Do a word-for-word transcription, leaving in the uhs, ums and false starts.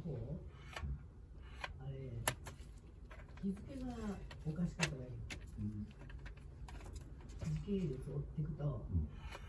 方、あれ日付がおかしかっただけ。時系列を追っていくと、